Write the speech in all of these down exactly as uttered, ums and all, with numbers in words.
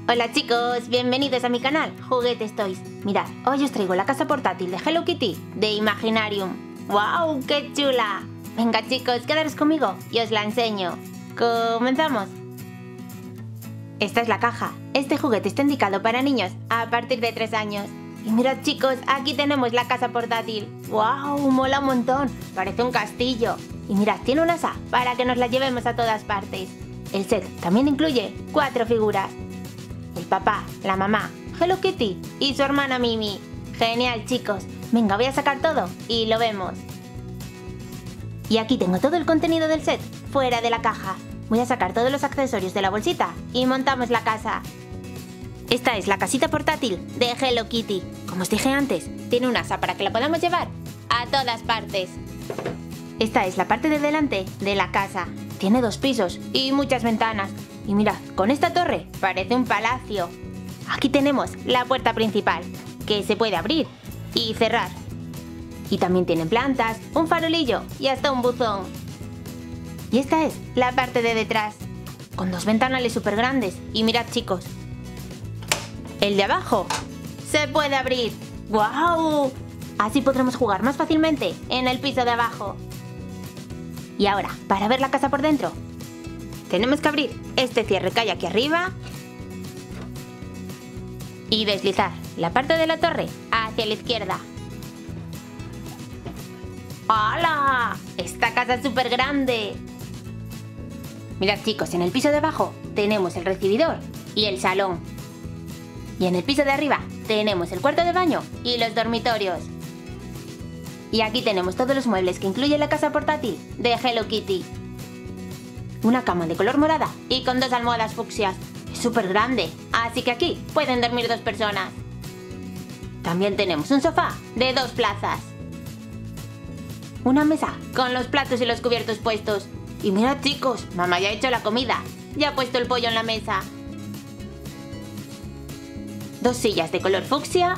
Hola chicos, bienvenidos a mi canal Juguetes Toys. Mirad, hoy os traigo la casa portátil de Hello Kitty de Imaginarium. ¡Wow! ¡Qué chula! Venga chicos, quedaros conmigo y os la enseño. ¡Comenzamos! Esta es la caja. Este juguete está indicado para niños a partir de tres años. Y mirad chicos, aquí tenemos la casa portátil. ¡Wow! Mola un montón, parece un castillo. Y mirad, tiene un asa para que nos la llevemos a todas partes. El set también incluye cuatro figuras. El papá, la mamá, Hello Kitty y su hermana Mimi. Genial chicos, venga voy a sacar todo y lo vemos. Y aquí tengo todo el contenido del set fuera de la caja. Voy a sacar todos los accesorios de la bolsita y montamos la casa. Esta es la casita portátil de Hello Kitty. Como os dije antes, tiene un asa para que la podamos llevar a todas partes. Esta es la parte de delante de la casa. Tiene dos pisos y muchas ventanas. Y mirad, con esta torre parece un palacio. Aquí tenemos la puerta principal, que se puede abrir y cerrar. Y también tiene plantas, un farolillo y hasta un buzón. Y esta es la parte de detrás, con dos ventanales súper grandes. Y mirad chicos, el de abajo se puede abrir. ¡Guau! Así podremos jugar más fácilmente en el piso de abajo. Y ahora, para ver la casa por dentro, tenemos que abrir este cierre que hay aquí arriba y deslizar la parte de la torre hacia la izquierda. ¡Hala! Esta casa es súper grande. Mirad chicos, en el piso de abajo tenemos el recibidor y el salón. Y en el piso de arriba tenemos el cuarto de baño y los dormitorios. Y aquí tenemos todos los muebles que incluye la casa portátil de Hello Kitty. Una cama de color morada y con dos almohadas fucsias. Es súper grande, así que aquí pueden dormir dos personas. También tenemos un sofá de dos plazas. Una mesa con los platos y los cubiertos puestos. Y mirad chicos, mamá ya ha hecho la comida. Ya ha puesto el pollo en la mesa. Dos sillas de color fucsia.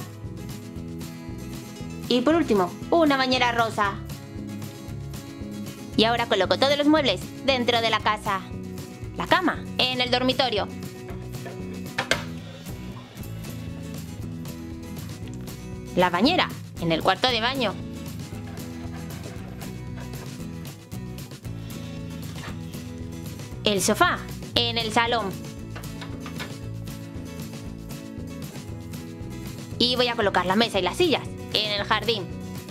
Y por último, una bañera rosa. Y ahora coloco todos los muebles dentro de la casa. La cama en el dormitorio. La bañera en el cuarto de baño. El sofá en el salón. Y voy a colocar la mesa y las sillas en el jardín.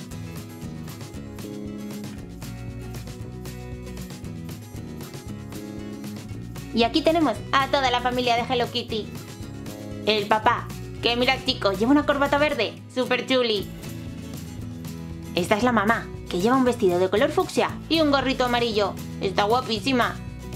Y aquí tenemos a toda la familia de Hello Kitty. El papá, que mirad chicos, lleva una corbata verde, súper chuli. Esta es la mamá, que lleva un vestido de color fucsia y un gorrito amarillo. Está guapísima.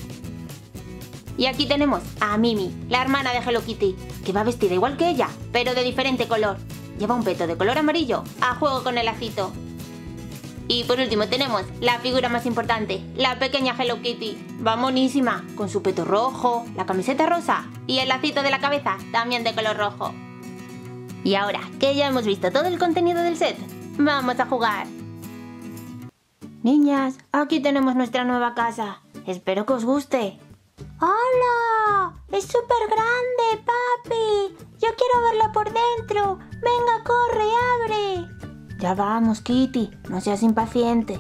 Y aquí tenemos a Mimi, la hermana de Hello Kitty, que va vestida igual que ella, pero de diferente color. Lleva un peto de color amarillo a juego con el lacito. Y por último tenemos la figura más importante, la pequeña Hello Kitty. Va monísima, con su peto rojo, la camiseta rosa y el lacito de la cabeza también de color rojo. Y ahora que ya hemos visto todo el contenido del set, vamos a jugar. Niñas, aquí tenemos nuestra nueva casa. Espero que os guste. ¡Hola! ¡Es súper grande, papi! ¡Yo quiero verla por dentro! ¡Venga, corre, abre! Ya vamos, Kitty, no seas impaciente.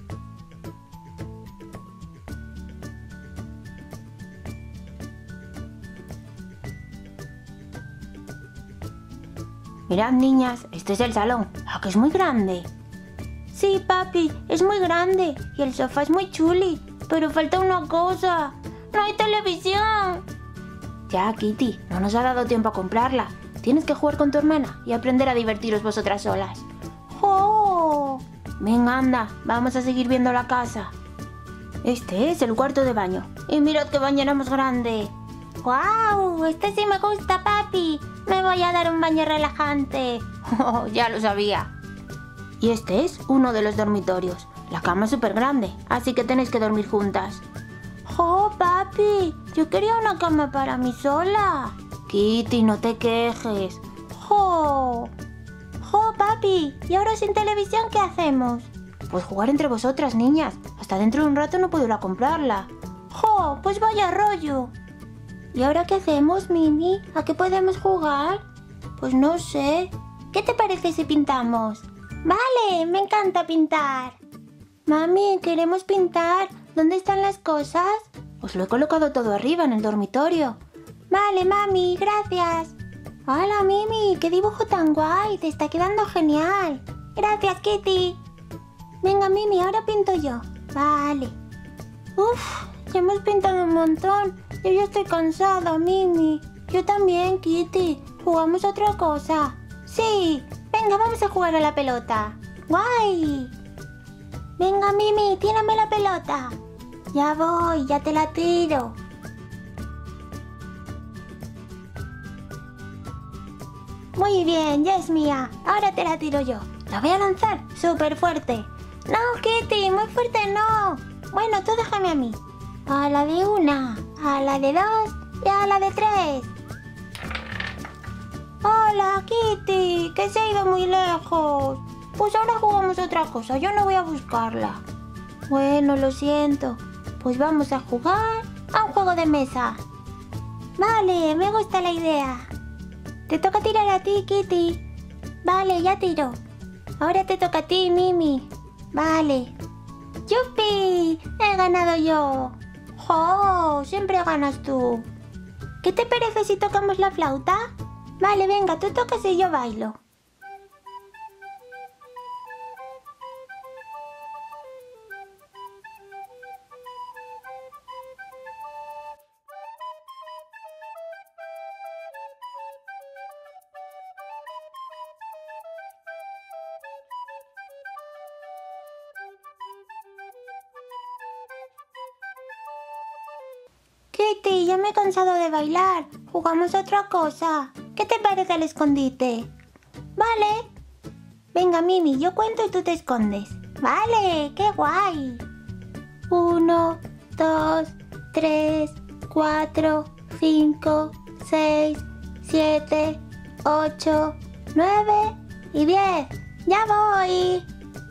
Mirad, niñas, este es el salón. ¿A que es muy grande? Sí, papi, es muy grande y el sofá es muy chuli, pero falta una cosa. ¡No hay televisión! Ya, Kitty, no nos ha dado tiempo a comprarla. Tienes que jugar con tu hermana y aprender a divertiros vosotras solas. ¡Oh! Venga, anda, vamos a seguir viendo la casa. Este es el cuarto de baño. Y mirad qué bañera más grande. ¡Guau! Este sí me gusta, papi. Me voy a dar un baño relajante. Oh, ya lo sabía. Y este es uno de los dormitorios. La cama es súper grande, así que tenéis que dormir juntas. ¡Oh, papi! Yo quería una cama para mí sola. Kitty, no te quejes. ¡Oh! ¡Oh, papi! ¿Y ahora sin televisión qué hacemos? Pues jugar entre vosotras, niñas. Hasta dentro de un rato no puedo ir a comprarla. ¡Oh! Pues vaya rollo. ¿Y ahora qué hacemos, Mimi? ¿A qué podemos jugar? Pues no sé. ¿Qué te parece si pintamos? Vale, me encanta pintar. Mami, queremos pintar. ¿Dónde están las cosas? Os lo he colocado todo arriba en el dormitorio. Vale, mami, gracias. Hola, Mimi, qué dibujo tan guay. Te está quedando genial. Gracias, Kitty. Venga, Mimi, ahora pinto yo. Vale. Uf, ya hemos pintado un montón. Yo ya estoy cansada, Mimi. Yo también, Kitty. ¿Jugamos a otra cosa? Sí. Venga, vamos a jugar a la pelota. ¡Guay! Venga, Mimi, tírame la pelota. Ya voy, ya te la tiro. Muy bien, ya es mía. Ahora te la tiro yo. La voy a lanzar súper fuerte. No, Kitty, muy fuerte no. Bueno, tú déjame a mí. A la de una, a la de dos y a la de tres. Hola, Kitty, que se ha ido muy lejos. Pues ahora jugamos otra cosa, yo no voy a buscarla. Bueno, lo siento. Pues vamos a jugar a un juego de mesa. Vale, me gusta la idea. Te toca tirar a ti, Kitty. Vale, ya tiro. Ahora te toca a ti, Mimi. Vale. ¡Yupi! ¡He ganado yo! ¡Jo! Siempre ganas tú. ¿Qué te parece si tocamos la flauta? Vale, venga, tú tocas y yo bailo. Kitty, ya me he cansado de bailar. Jugamos a otra cosa. ¿Qué te parece el escondite? Vale. Venga, Mimi, yo cuento y tú te escondes. Vale, qué guay. Uno, dos, tres, cuatro, cinco, seis, siete, ocho, nueve y diez. ¡Ya voy!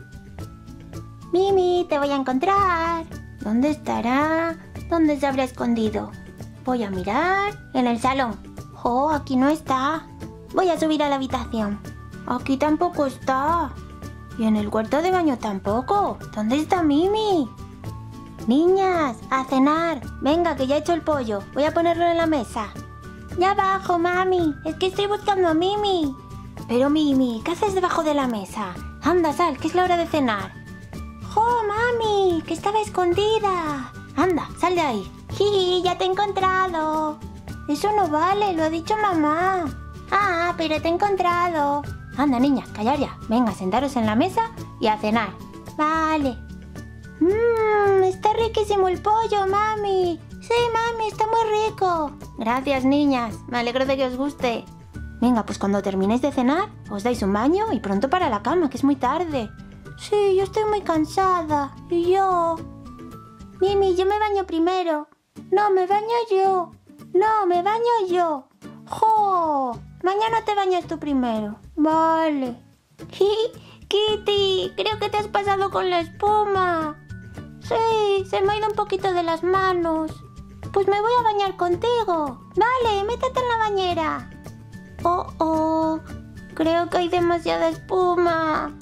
Mimi, te voy a encontrar. ¿Dónde estará? ¿Dónde se habrá escondido? Voy a mirar en el salón. ¡Oh, aquí no está! Voy a subir a la habitación. Aquí tampoco está. Y en el cuarto de baño tampoco. ¿Dónde está Mimi? Niñas, a cenar. Venga, que ya he hecho el pollo. Voy a ponerlo en la mesa. Ya bajo, mami. Es que estoy buscando a Mimi. Pero Mimi, ¿qué haces debajo de la mesa? Anda, sal, que es la hora de cenar. ¡Oh, mami! Que estaba escondida. Anda, sal de ahí. ¡Jiji! ¡Ya te he encontrado! Eso no vale, lo ha dicho mamá. Ah, pero te he encontrado. Anda, niña, callar ya. Venga, sentaros en la mesa y a cenar. Vale. Mmm, está riquísimo el pollo, mami. Sí, mami, está muy rico. Gracias, niñas. Me alegro de que os guste. Venga, pues cuando terminéis de cenar, os dais un baño y pronto para la cama, que es muy tarde. Sí, yo estoy muy cansada. Y yo... Mimi, yo me baño primero. No, me baño yo. No, me baño yo. ¡Jo! Mañana te bañas tú primero. Vale. Kitty, creo que te has pasado con la espuma. Sí, se me ha ido un poquito de las manos. Pues me voy a bañar contigo. Vale, métete en la bañera. Oh, oh. Creo que hay demasiada espuma.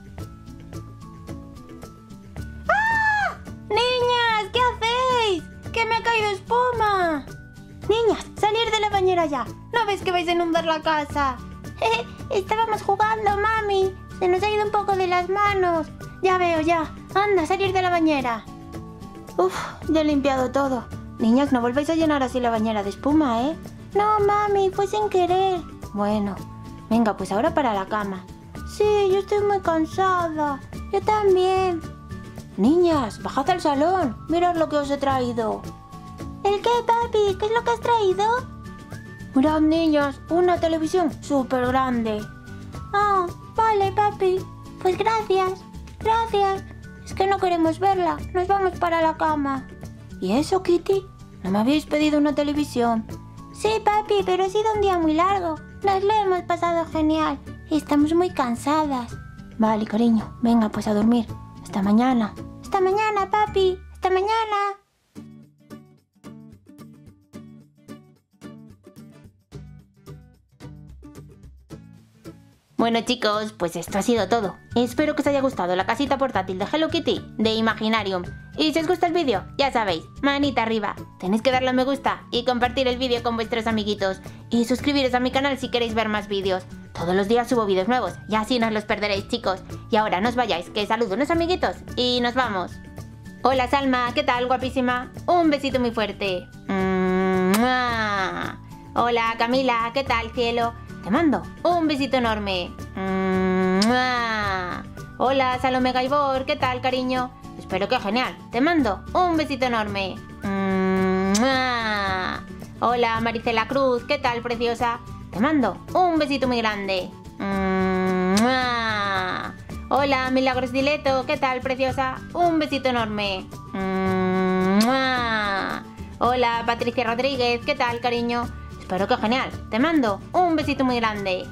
¡Niñas! ¿Qué hacéis? ¡Que me ha caído espuma! Niñas, salir de la bañera ya. ¿No ves que vais a inundar la casa? Jeje, estábamos jugando, mami. Se nos ha ido un poco de las manos. Ya veo, ya. Anda, salir de la bañera. Uf, ya he limpiado todo. Niñas, no volvéis a llenar así la bañera de espuma, ¿eh? No, mami, fue sin querer. Bueno, venga, pues ahora para la cama. Sí, yo estoy muy cansada. Yo también. Niñas, bajad al salón. Mirad lo que os he traído. ¿El qué, papi? ¿Qué es lo que has traído? Mirad, niñas, una televisión súper grande. Ah, vale, papi. Pues gracias. Gracias. Es que no queremos verla. Nos vamos para la cama. ¿Y eso, Kitty? ¿No me habéis pedido una televisión? Sí, papi, pero ha sido un día muy largo. Nos lo hemos pasado genial. Y estamos muy cansadas. Vale, cariño. Venga, pues a dormir. Hasta mañana. Hasta mañana, papi. Hasta mañana. Bueno chicos, pues esto ha sido todo. Espero que os haya gustado la casita portátil de Hello Kitty de Imaginarium. Y si os gusta el vídeo, ya sabéis, manita arriba. Tenéis que darle a me gusta y compartir el vídeo con vuestros amiguitos. Y suscribiros a mi canal si queréis ver más vídeos. Todos los días subo vídeos nuevos y así no os los perderéis, chicos. Y ahora no os vayáis, que saludo a unos amiguitos y nos vamos. Hola Salma, ¿qué tal, guapísima? Un besito muy fuerte. ¡Mua! Hola Camila, ¿qué tal, cielo? Te mando un besito enorme. ¡Mua! Hola Salome Gaibor, ¿qué tal, cariño? Espero que genial. Te mando un besito enorme. ¡Mua! Hola Maricela Cruz, ¿qué tal, preciosa? Te mando un besito muy grande. ¡Mua! Hola Milagros Dileto, ¿qué tal, preciosa? Un besito enorme. ¡Mua! Hola Patricia Rodríguez, ¿qué tal, cariño? Espero que genial. Te mando un besito muy grande.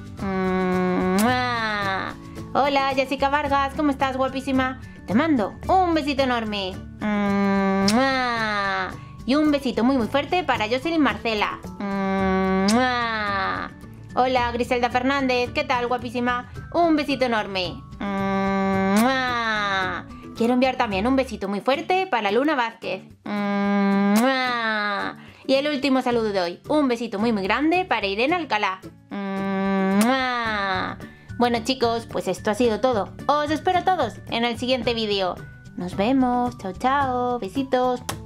¡Mua! Hola Jessica Vargas, ¿cómo estás, guapísima? Te mando un besito enorme. ¡Mua! Y un besito muy muy fuerte para Jocelyn Marcela. ¡Mua! Hola Griselda Fernández, ¿qué tal, guapísima? Un besito enorme. ¡Mua! Quiero enviar también un besito muy fuerte para Luna Vázquez. ¡Mua! Y el último saludo de hoy, un besito muy muy grande para Irene Alcalá. ¡Mua! Bueno chicos, pues esto ha sido todo. Os espero a todos en el siguiente vídeo. Nos vemos, chao chao, besitos.